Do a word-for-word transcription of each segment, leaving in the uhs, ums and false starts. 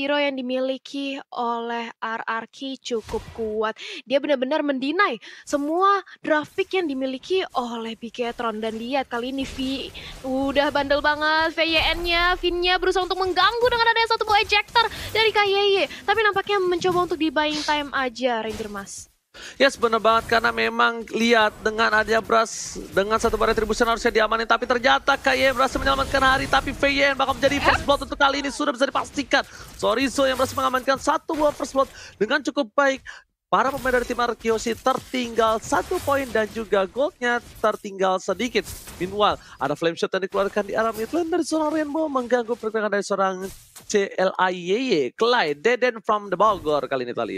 hero yang dimiliki oleh R R Q cukup kuat. Dia benar-benar mendinai semua draft pick yang dimiliki oleh Bigetron. Dan lihat kali ini V udah bandel banget V Y N-nya. Vin-nya berusaha untuk mengganggu dengan adanya satu buah ejector dari K Y Y. Tapi nampaknya mencoba untuk di buying time aja Ranger Mas. Yes, bener banget karena memang lihat dengan adanya Bras dengan satu bar retribution harusnya diamanin, tapi ternyata K Y berhasil menyelamatkan hari, tapi V Y N bakal menjadi first blood untuk kali ini sudah bisa dipastikan. Sorizo yang berhasil mengamankan satu buah first blood dengan cukup baik. Para pemain dari tim Arkeosi tertinggal satu poin dan juga goldnya tertinggal sedikit. Meanwhile, ada flame shot yang dikeluarkan di arah mid lane dari seorang Rainbow mengganggu pergerakan dari seorang C L I Y Y, Clyde, Deden from the Bogor kali ini Talia.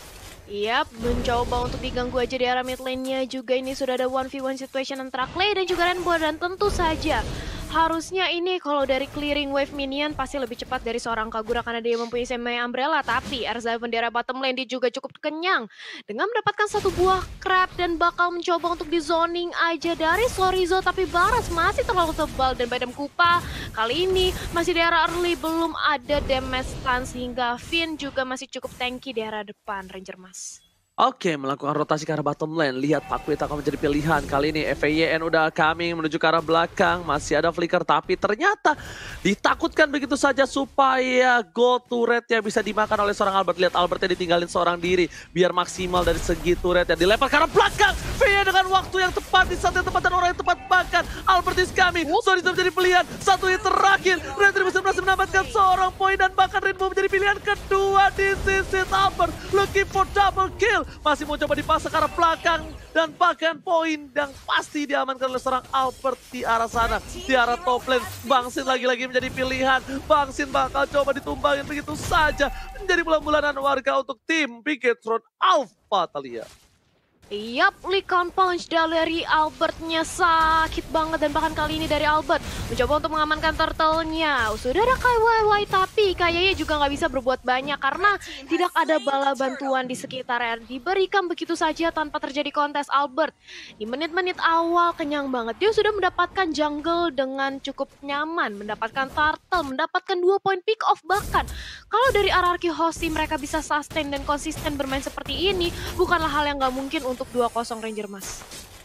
Yap, mencoba untuk diganggu aja di arah mid lane-nya juga. Ini sudah ada one v one situation antara Clay dan juga Rainbow. Dan tentu saja harusnya ini kalau dari clearing wave minion pasti lebih cepat dari seorang Kagura karena dia mempunyai semi umbrella. Tapi Erza bendera bottom lane dia juga cukup kenyang dengan mendapatkan satu buah crab dan bakal mencoba untuk di zoning aja dari Sorizo. Tapi Baras masih terlalu tebal dan Badam Kupa kali ini masih di arah early, belum ada damage stun sehingga Finn juga masih cukup tanky di arah depan Ranger Mas. Oke, melakukan rotasi ke arah bottom lane. Lihat Pakuita akan menjadi pilihan. Kali ini F A Y N udah coming menuju ke arah belakang. Masih ada flicker, tapi ternyata ditakutkan begitu saja supaya gold turretnya bisa dimakan oleh seorang Albert. Lihat Albertnya ditinggalin seorang diri. Biar maksimal dari segi turretnya. Dilempar ke arah belakang. V Y N dengan waktu yang tepat, di saat yang tepat dan orang yang tepat. Bahkan Albert is coming. Sorry, menjadi pilihan. Satu hit terakhir. Retribution berhasil mendapatkan seorang poin. Dan bahkan Rainbow menjadi pilihan kedua di sisi Albert. Looking for double kill. Masih mau coba dipasang ke arah belakang dan pakaian poin yang pasti diamankan oleh seorang Albert di arah sana. Di arah top lane, Bangsin lagi-lagi menjadi pilihan. Bangsin bakal coba ditumbangin begitu saja. Menjadi bulan-bulanan warga untuk tim Bigetron Alpha Talia. Yap, Licon Punch dari Albertnya sakit banget dan bahkan kali ini dari Albert mencoba untuk mengamankan turtle-nya. Sudah ada K Y Y tapi kayaknya juga nggak bisa berbuat banyak karena tidak ada bala bantuan di sekitarnya. Diberikan begitu saja tanpa terjadi kontes Albert. Di menit-menit awal kenyang banget. Dia sudah mendapatkan jungle dengan cukup nyaman, mendapatkan turtle, mendapatkan dua poin pick off bahkan. Kalau dari R R Q Hoshi mereka bisa sustain dan konsisten bermain seperti ini, bukanlah hal yang nggak mungkin untuk dua kosong Ranger Mas.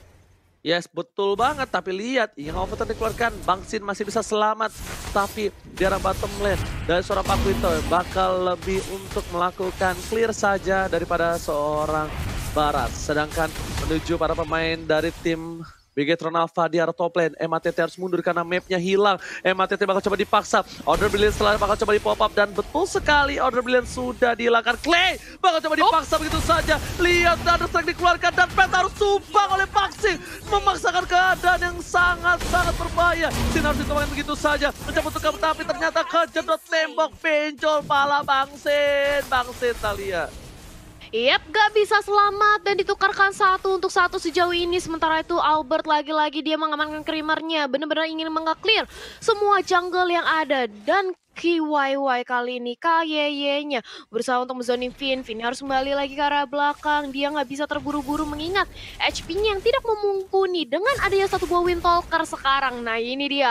Yes, betul banget. Tapi lihat, yang overturn dikeluarkan, Bangsin masih bisa selamat. Tapi di arah bottom lane, dari seorang Pakuito bakal lebih untuk melakukan clear saja daripada seorang Barat. Sedangkan menuju para pemain dari tim Bigetron Alpha di arah top lane. M A T T harus mundur karena mapnya hilang. M A T T bakal coba dipaksa. Order Brilliant setelah bakal coba di pop up. Dan betul sekali Order Brilliant sudah dihilangkan. Clay bakal coba dipaksa oh. begitu saja. Lihat Thunder Strike dikeluarkan. Dan Pet harus tumbang oleh Paxing. Memaksakan keadaan yang sangat-sangat berbahaya. Sin harus ditumbangin begitu saja. Mencoba untuk kabur tapi ternyata kejedot tembok. Pencol pala Bangsin. Bangsin Talia. Yap, gak bisa selamat dan ditukarkan satu untuk satu sejauh ini. Sementara itu Albert lagi-lagi dia mengamankan Creamer-nya. Benar-benar ingin meng-clear semua jungle yang ada. Dan Q Y Y kali ini K Y Y-nya berusaha untuk menzoning Finn. Finn harus kembali lagi ke arah belakang. Dia nggak bisa terburu-buru mengingat H P-nya yang tidak memumpuni dengan adanya satu buah Windtalker sekarang. Nah ini dia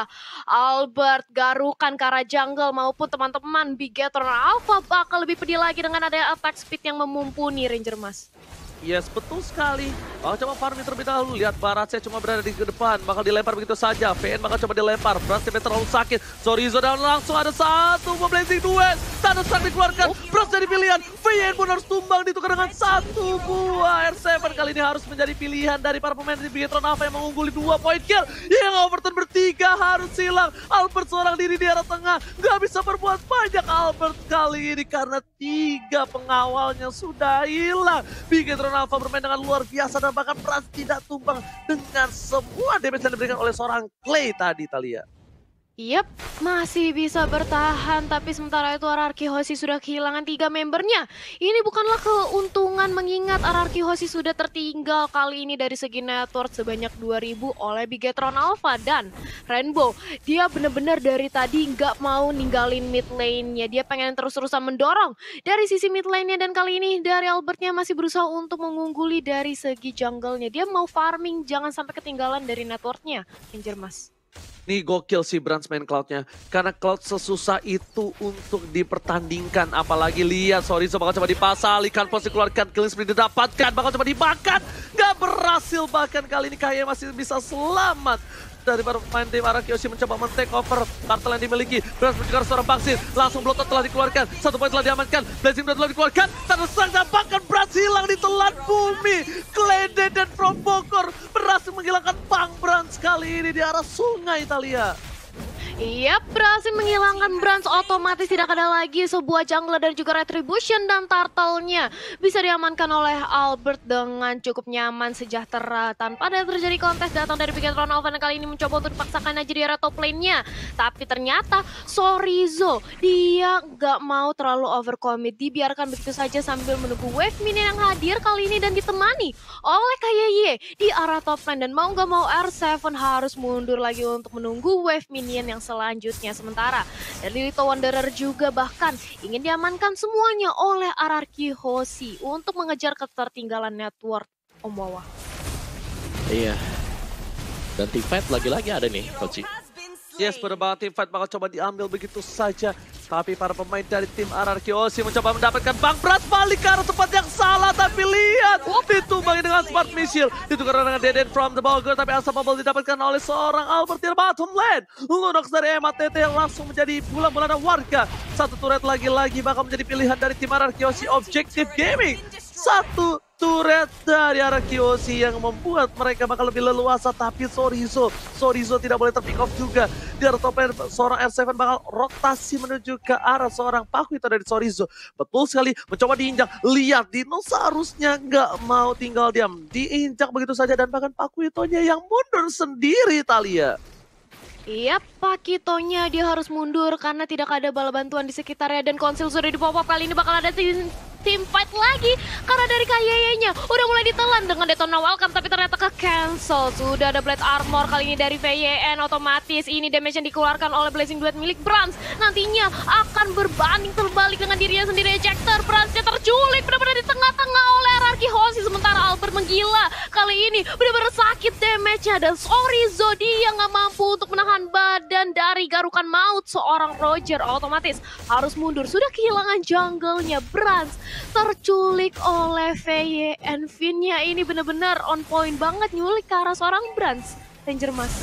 Albert garukan ke arah jungle maupun teman-teman Bigetron Alpha bakal lebih pedih lagi dengan adanya attack speed yang memumpuni Ranger Mas. Yes, betul sekali. Bakal coba farming terlebih dahulu. Lihat Baratnya cuma berada di depan. Bakal dilempar begitu saja. V N bakal coba dilempar. Brasnya terlalu sakit. Sorizo dan langsung ada satu blazing duel. Thunder Strike dikeluarkan. Bras jadi pilihan. V N pun harus tumbang ditukar dengan satu buah. R tujuh kali ini harus menjadi pilihan dari para pemain di Bigetron Alpha yang mengungguli dua poin kill. Yang overturn bertiga harus hilang. Albert seorang diri di arah tengah. Gak bisa berbuat banyak Albert kali ini karena tiga pengawalnya sudah hilang. Bigetron Alpha bermain dengan luar biasa dan bahkan Bras tidak tumbang dengan semua damage yang diberikan oleh seorang Clay tadi Talia. Yap, masih bisa bertahan, tapi sementara itu R R Q Hoshi sudah kehilangan tiga membernya. Ini bukanlah keuntungan mengingat R R Q Hoshi sudah tertinggal kali ini dari segi network sebanyak dua ribu oleh Bigetron Alpha dan Rainbow. Dia benar-benar dari tadi nggak mau ninggalin mid lane-nya. Dia pengen terus-terusan mendorong dari sisi mid lane-nya dan kali ini dari Albertnya masih berusaha untuk mengungguli dari segi jungle-nya. Dia mau farming, jangan sampai ketinggalan dari network-nya, Ranger Mas. Nih gokil si Brans main Cloud-nya. Karena Cloud sesusah itu untuk dipertandingkan. Apalagi lihat, sorry, so bakal coba dipasang. Likan Post dikeluarkan, killing spree didapatkan. Bakal coba dimakan. Gak berhasil bahkan kali ini kayaknya masih bisa selamat. Dari para pemain tim Araki Hoshi mencoba men-take over kartel yang dimiliki. Brans menjegar seorang Baxin. Langsung Bloodthorn telah dikeluarkan. Satu poin telah diamankan. Blazing Blood telah dikeluarkan. Terserang dan bahkan Brans hilang di telan bumi. Klede dan From Bogor berhasil menghilangkan Bang Brans kali ini di arah sungai Italia. Iya, berhasil menghilangkan Brans, otomatis tidak ada lagi sebuah jungler dan juga retribution, dan turtle-nya bisa diamankan oleh Albert dengan cukup nyaman, sejahtera tanpa ada terjadi kontes datang dari Bigetron. Alvan kali ini mencoba untuk dipaksakan aja di area top lane-nya, tapi ternyata Sorizo dia nggak mau terlalu overcommit, dibiarkan begitu saja sambil menunggu wave minion yang hadir kali ini dan ditemani oleh K Y Y di arah top lane, dan mau nggak mau R tujuh harus mundur lagi untuk menunggu wave minion yang selanjutnya. Sementara dari Lito Wanderer juga bahkan ingin diamankan semuanya oleh Araki Hoshi untuk mengejar ketertinggalan network Om Wawa. Iya. Dan teamfight lagi-lagi ada nih, Coach. Yes, benar banget, teamfight bakal coba diambil begitu saja. Tapi para pemain dari tim Araki Hoshi mencoba mendapatkan Bang Brans, balik ke arah tempat yang salah. Tapi lihat, ditumbangi dengan smart missile. Ditukar dengan Deden from the Bogor. Tapi Asa Bubble didapatkan oleh seorang Albert di bottom lane. Lunox dari M A T T langsung menjadi bulan-bulanan warga. Satu turret lagi-lagi bakal menjadi pilihan dari tim Araki Hoshi Objective Gaming. Satu turret dari Araki Hoshi yang membuat mereka bakal lebih leluasa. Tapi Sorizo, Sorizo tidak boleh terpick off juga. Di arah top lane seorang R tujuh bakal rotasi menuju ke arah seorang Paku itu dari Sorizo. Betul sekali, mencoba diinjak. Lihat, Dino seharusnya nggak mau tinggal diam. Diinjak begitu saja dan bahkan Paku itonya yang mundur sendiri, Thalia. Iya, Pakitonya dia harus mundur karena tidak ada bala bantuan di sekitarnya, dan konsil sudah di pop up. Kali ini bakal ada tim, tim fight lagi karena dari K Y Y-nya udah mulai ditelan dengan Detona Welcome, tapi ternyata ke cancel. Sudah ada Blade Armor kali ini dari V Y N, otomatis ini damage yang dikeluarkan oleh Blazing Duet milik Brans nantinya akan berbanding terbalik dengan dirinya sendiri. Ejector, Bransnya terculik benar-benar di tengah-tengah oleh Araki Hoshi, sementara Albert menggila kali ini benar-benar sakit damage-nya, dan Sorizo dia nggak mampu untuk menahan badan dari garukan maut seorang Roger, otomatis harus mundur. Sudah kehilangan jungle-nya. Brans terculik oleh V Y N. Vin-nya ini benar-benar on point banget nyulik ke arah seorang Brans. Danger Mas.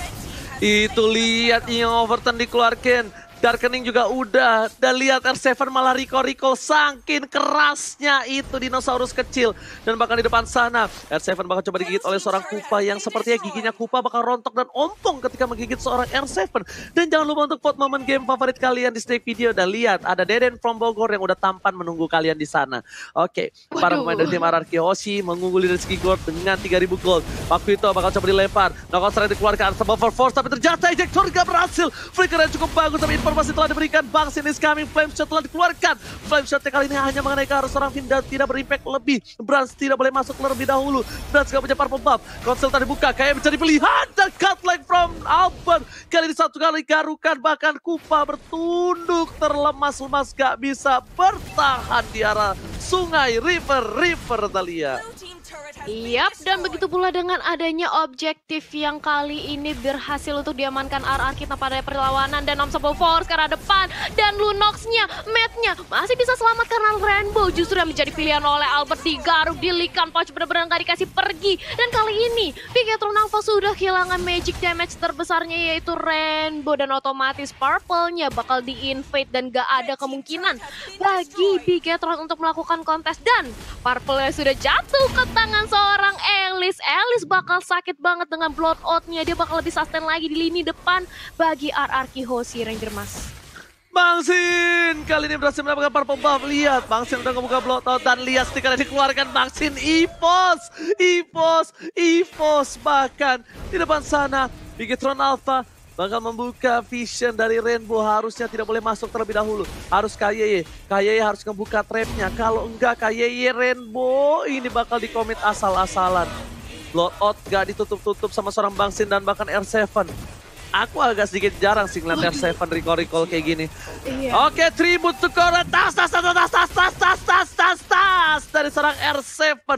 Itu lihat yang overturn dikeluarkan. Darkening juga udah. Dan lihat R tujuh malah recall-recall. Saking kerasnya itu dinosaurus kecil. Dan bahkan di depan sana R tujuh bakal coba digigit oleh seorang Kupa yang sepertinya giginya Kupa bakal rontok dan ompong ketika menggigit seorang R tujuh. Dan jangan lupa untuk vote momen game favorit kalian di stake video. Dan lihat ada Deden from Bogor yang udah tampan menunggu kalian di sana. Oke, para pemain dari tim Araki Hoshi mengungguli dari segi gold dengan tiga ribu gold. Waktu itu bakal coba dilempar. Knockout strike dikeluarkan Arsa Buffer Force, tapi ternyata ejector gak berhasil. Flicker yang cukup bagus, tapi informasi telah diberikan. Baxin is coming, flame shot telah dikeluarkan. Flame shot kali ini hanya mengenai ke arah seorang Finn dan tidak berimpact lebih. Brans tidak boleh masuk terlebih dahulu. Brans gak punya purple buff. Konsel tadi buka, kayak menjadi pilihan. Dan cut leg from Albert. Kali ini satu kali garukan, bahkan Kupa bertunduk terlemas-lemas, gak bisa bertahan di arah sungai river river Thalia. Yap, dan begitu pula dengan adanya objektif yang kali ini berhasil untuk diamankan R R kita pada perlawanan, dan Unstoppable Force ke arah depan, dan Lunox-nya, Matt-nya masih bisa selamat karena Rainbow justru yang menjadi pilihan oleh Albert. Digaruk, dilikan, Pouch benar-benar gak dikasih pergi, dan kali ini Bigetron Alpha sudah kehilangan magic damage terbesarnya yaitu Rainbow, dan otomatis Purple-nya bakal di-invade dan gak ada kemungkinan bagi Bigetron untuk melakukan kontes, dan Purple-nya sudah jatuh ke tangan seorang Elis. Elis bakal sakit banget dengan blood out-nya. Dia bakal lebih sustain lagi di lini depan bagi Araki Hoshi, Ranger Mas. Baxin kali ini berhasil mendapatkan purple buff. Lihat, Baxin udah ngebuka blood out dan lihat stiker yang dikeluarkan. Baxin Evos, Evos, Evos bahkan di depan sana Bigetron Alpha bakal membuka vision dari Rainbow. Harusnya tidak boleh masuk terlebih dahulu. Harus K Y Y. K Y Y harus ngebuka trapnya. Kalau enggak K Y Y Rainbow ini bakal dikomit asal-asalan. Blowout gak ditutup-tutup sama seorang Baxin dan bahkan R tujuh. Aku agak sedikit jarang sih ngeliat R tujuh recall-recall kayak gini. Iya. Oke, tribute to Korra. Tas, tas, tas, tas, tas, tas, tas, tas, tas, tas. Dari seorang R tujuh.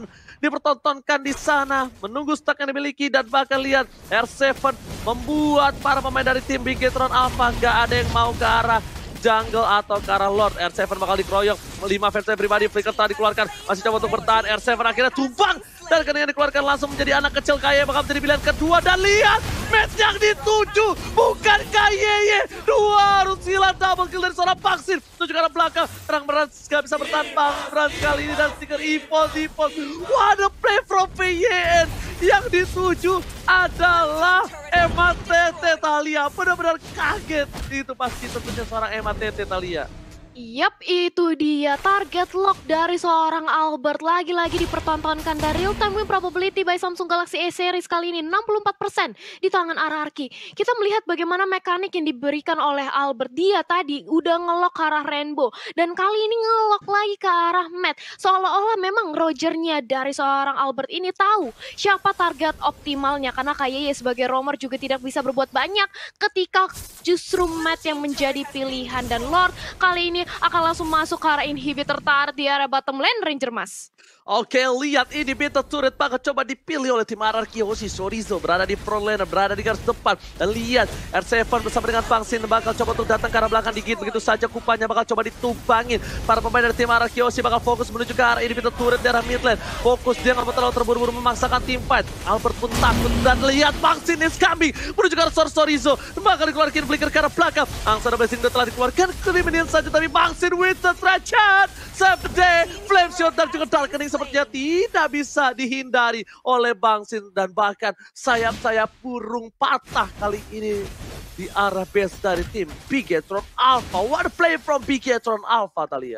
dipertontonkan di sana. Menunggu stack yang dimiliki dan bahkan lihat R tujuh membuat para pemain dari tim Bigetron Alpha nggak ada yang mau ke arah jungle atau ke arah Lord. R tujuh bakal dikeroyok, lima fansnya pribadi, Flicker telah dikeluarkan, masih coba untuk bertahan, R tujuh akhirnya tumbang. Dan kening yang dikeluarkan langsung menjadi anak kecil K Y Y bakal menjadi pilihan kedua. Dan lihat, match yang dituju bukan K Y Y. Dua harus hilang double kill dari seorang vaksin. Tuju ke arah belakang, terang berat gak bisa bertahan Bang Brans kali ini dan stiker Evil Default. What a play from P Y N. Yang dituju adalah Emma Tete Thalia. Benar-benar kaget. Itu pasti tentunya seorang Emma Tete Thalia. Yap, itu dia target lock dari seorang Albert. Lagi-lagi dipertontonkan dari real time win probability by Samsung Galaxy A series kali ini enam puluh empat persen di tangan Ararki. Kita melihat bagaimana mekanik yang diberikan oleh Albert. Dia tadi udah ngelock ke arah Rainbow dan kali ini ngelock lagi ke arah Matt. Seolah-olah memang Rogernya dari seorang Albert ini tahu siapa target optimalnya, karena K Y Y sebagai roamer juga tidak bisa berbuat banyak ketika justru Matt yang menjadi pilihan. Dan Lord kali ini akan langsung masuk ke arah inhibitor tar di area bottom lane Ranger Mas. Oke, lihat ini beta turret bakal coba dipilih oleh tim Ararki. Hoshi Chorizo berada di front lane, berada di garis depan. Dan lihat R tujuh bersama dengan Bangsin bakal coba untuk datang ke arah belakang dikit. Begitu saja kupanya bakal coba ditumbangin. Para pemain dari tim Ararki Hoshi bakal fokus menuju ke arah inhibitor turret di arah mid lane. Fokus dia nggak mau terlalu terburu-buru memaksakan team fight. Albert pun takut dan lihat Bangsin is coming menuju ke arah Chorizo. Bakal dikeluarkan flicker ke arah belakang. Angsana Blessing udah telah dikeluarkan ke menit saja, tapi Bangsin with the Rachan. Save the day, flame shot dan juga darkening sepertinya tidak bisa dihindari oleh Bangsin. Dan bahkan sayap-sayap burung patah kali ini di arah base dari tim Bigetron Alpha. What a play from Bigetron Alpha, Thalia.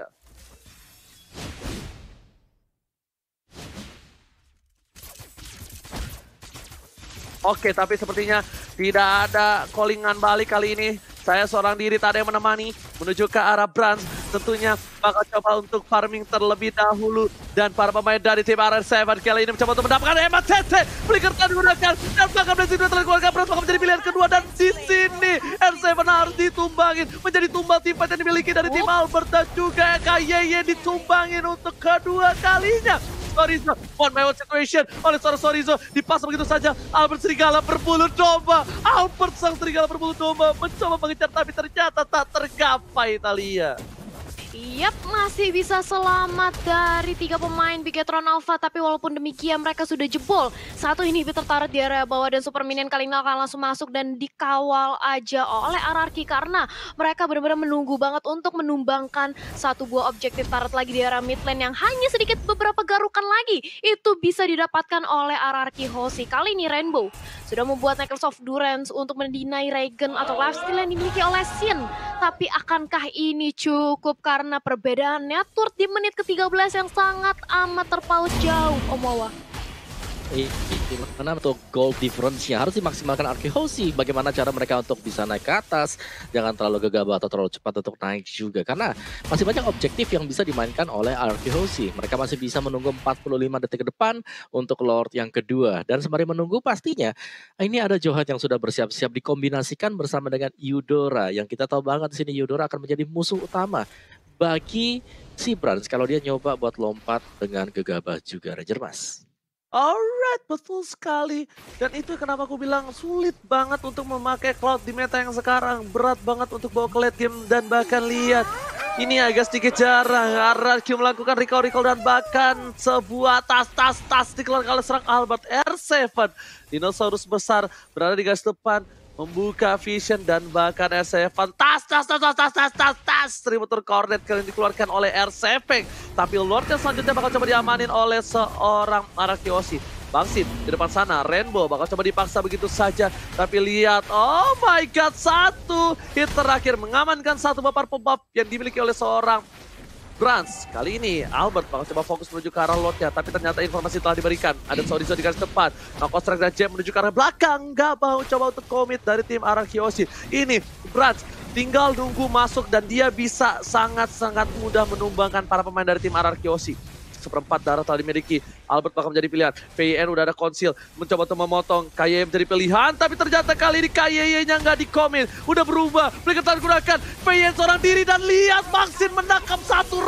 Oke, tapi sepertinya tidak ada callingan balik kali ini. Saya seorang diri tak ada yang menemani menuju ke arah Brans. Tentunya bakal coba untuk farming terlebih dahulu. Dan para pemain dari tim R tujuh kali ini mencoba untuk mendapatkan Emma Tete. Flicker telah digunakan dan belakang Blessing telah dikeluarkan. Brans bakal menjadi pilihan kedua. Dan di sini R tujuh harus ditumbangin. Menjadi tumbal tim fight yang dimiliki dari tim Albert dan juga K Y Y ditumbangin untuk kedua kalinya. Chorizo, one by one situation oleh seorang Chorizo, dipasang begitu saja. Albert Serigala berbulu domba. Albert sang Serigala berbulu domba mencoba mengejar tapi ternyata tak tergapai, Thalia. Yap, masih bisa selamat dari tiga pemain Bigetron Alpha, tapi walaupun demikian mereka sudah jebol. Satu inhibitor turret di area bawah dan Super Minion kali ini akan langsung masuk dan dikawal aja oleh Ararki karena mereka benar-benar menunggu banget untuk menumbangkan satu buah objektif turret lagi di area mid lane yang hanya sedikit beberapa garukan lagi itu bisa didapatkan oleh Ararki Hoshi. Kali ini Rainbow sudah membuat Necklace of Durance untuk mendinai Regen atau lifesteal yang dimiliki oleh Sin. Tapi akankah ini cukup karena perbedaannya tur di menit ke tiga belas yang sangat amat terpaut jauh, Om Wawa? Gimana untuk goal difference-nya harus dimaksimalkan Ararki Hoshi. Bagaimana cara mereka untuk bisa naik ke atas, jangan terlalu gegabah atau terlalu cepat untuk naik juga. Karena masih banyak objektif yang bisa dimainkan oleh Ararki Hoshi. Mereka masih bisa menunggu empat puluh lima detik ke depan untuk Lord yang kedua. Dan sembari menunggu pastinya, ini ada Johan yang sudah bersiap-siap dikombinasikan bersama dengan Eudora. Yang kita tahu banget di sini Eudora akan menjadi musuh utama bagi si Brans kalau dia nyoba buat lompat dengan gegabah juga, Ranger Mas. Alright, betul sekali. Dan itu kenapa aku bilang sulit banget untuk memakai Cloud di meta yang sekarang. Berat banget untuk bawa ke late game dan bahkan lihat. Ini agak sedikit jarang. Ararki melakukan recall-recall dan bahkan sebuah tas-tas-tas dikeluarkan oleh serang Albert R tujuh. Dinosaurus besar berada di garis depan. Membuka vision dan bahkan R tujuh. Tas, tas, tas, tas, tas, tas, tas, tas. Tributor Cornet kali ini dikeluarkan oleh R tujuh. Tapi Lord yang selanjutnya bakal coba diamanin oleh seorang Ararki Hoshi. Bangsin di depan sana, Rainbow bakal coba dipaksa begitu saja. Tapi lihat, oh my god, satu hit terakhir mengamankan satu papar pop-up yang dimiliki oleh seorang Brans. Kali ini Albert bakal coba fokus menuju ke arah Lordnya, tapi ternyata informasi telah diberikan. Ada Chorizo di garis depan, Knockout Strike dan Jam menuju ke arah belakang. Gak mau coba untuk komit dari tim Ararki Hoshi. Ini Brans tinggal nunggu masuk dan dia bisa sangat-sangat mudah menumbangkan para pemain dari tim Ararki Hoshi. Seperempat darah telah dimiliki. Albert bakal menjadi pilihan. P Y N udah ada konsil. Mencoba untuk memotong. K Y Y menjadi pilihan. Tapi ternyata kali ini K Y Y-nya nggak dikomit. Udah berubah. Flicker telah digunakan. P Y N seorang diri. Dan lihat Bangsin menangkap satu Rainbow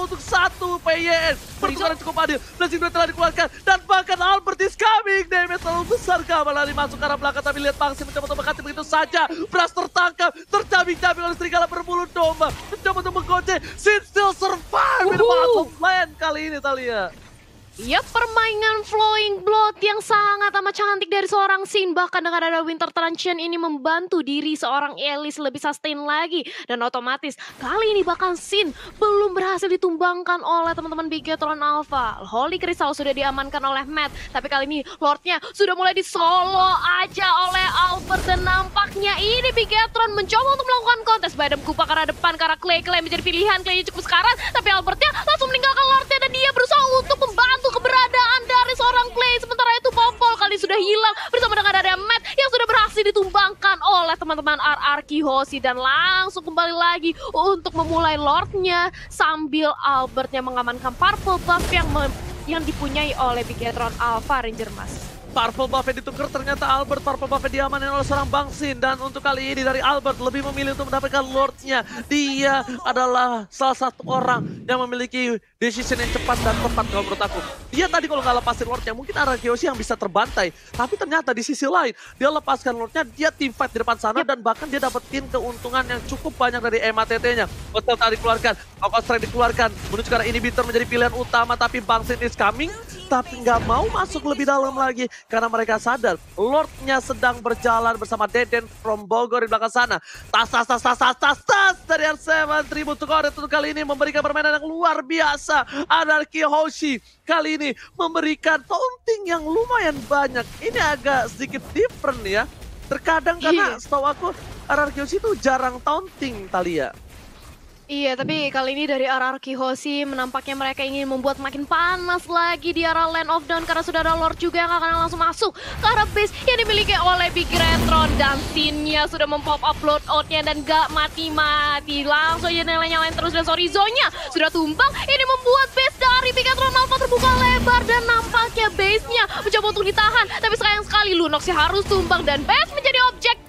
untuk satu P Y N. Pertukaran cukup adil. Blessing Blade telah dikeluarkan. Dan bahkan Albert is coming. Damage terlalu besar. Kamal lari masuk ke arah belakang. Tapi lihat Bangsin mencoba untuk mengganti begitu saja. Bras tertangkap. Tercabik-cabik oleh serigala berbulu domba. Mencoba untuk menggoce. Sin still survive. Ini masuk land kali ini Thalia. Ya, permainan Flowing Blood yang sangat amat cantik dari seorang Sin. Bahkan dengan ada Winter Truncheon ini membantu diri seorang Elise lebih sustain lagi. Dan otomatis kali ini bahkan Sin belum berhasil ditumbangkan oleh teman-teman Bigetron Alpha. Holy Crystal sudah diamankan oleh Matt. Tapi kali ini Lordnya sudah mulai disolo aja oleh Albert. Dan nampaknya ini Bigetron mencoba untuk melakukan kontes. Badam Kupa ke arah depan, ke arah Clay. Clay menjadi pilihan, Clay cukup sekarat. Tapi Albertnya langsung meninggalkan Lordnya dan dia berusaha untuk membantu keberadaan dari seorang Clay. Sementara itu Popol kali sudah hilang bersama dengan ada Matt yang sudah berhasil ditumbangkan oleh teman-teman R R Kihoshi. Dan langsung kembali lagi untuk memulai Lordnya sambil Albertnya mengamankan purple buff yang yang dipunyai oleh Bigetron Alpha Ranger Mas. Purple buff-nya ditukar, ternyata Albert Purple buff-nya diamanin oleh seorang Bangsin. Dan untuk kali ini dari Albert lebih memilih untuk mendapatkan Lordnya. Dia adalah salah satu orang yang memiliki decision yang cepat dan tepat kalau menurut aku. Dia tadi kalau nggak lepasin Lordnya mungkin R R Kihoshi yang bisa terbantai. Tapi ternyata di sisi lain dia lepaskan Lordnya, dia team fight di depan sana. Dan bahkan dia dapetin keuntungan yang cukup banyak dari M A T T-nya. Hotel tadi dikeluarkan, Focus Strike dikeluarkan. Menuju ke arah inhibitor menjadi pilihan utama. Tapi Bangsin is coming. Tapi nggak mau masuk lebih dalam lagi. Karena mereka sadar Lordnya sedang berjalan bersama Deden from Bogor di belakang sana. Tas, tas, tas, tas, tas, tas, tas dari R tujuh. Tribute to Korea untuk kali ini memberikan permainan yang luar biasa. R R Kihoshi kali ini memberikan taunting yang lumayan banyak. Ini agak sedikit different ya. Terkadang karena setahu aku R R Kihoshi itu jarang taunting Thalia. Iya, tapi kali ini dari R R Kihoshi menampaknya mereka ingin membuat makin panas lagi di arah Land of Dawn. Karena sudah ada Lord juga yang akan langsung masuk ke arah base yang dimiliki oleh Bigetron. Dan Sin-nya sudah mempop up loadout-nya dan gak mati-mati. Langsung aja nyalain-nyalain terus dan Sorizo-nya sudah tumbang. Ini membuat base dari Bigetron Alpha terbuka lebar. Dan nampaknya base-nya mencoba untuk ditahan. Tapi sayang sekali Lunox harus tumbang dan base menjadi objek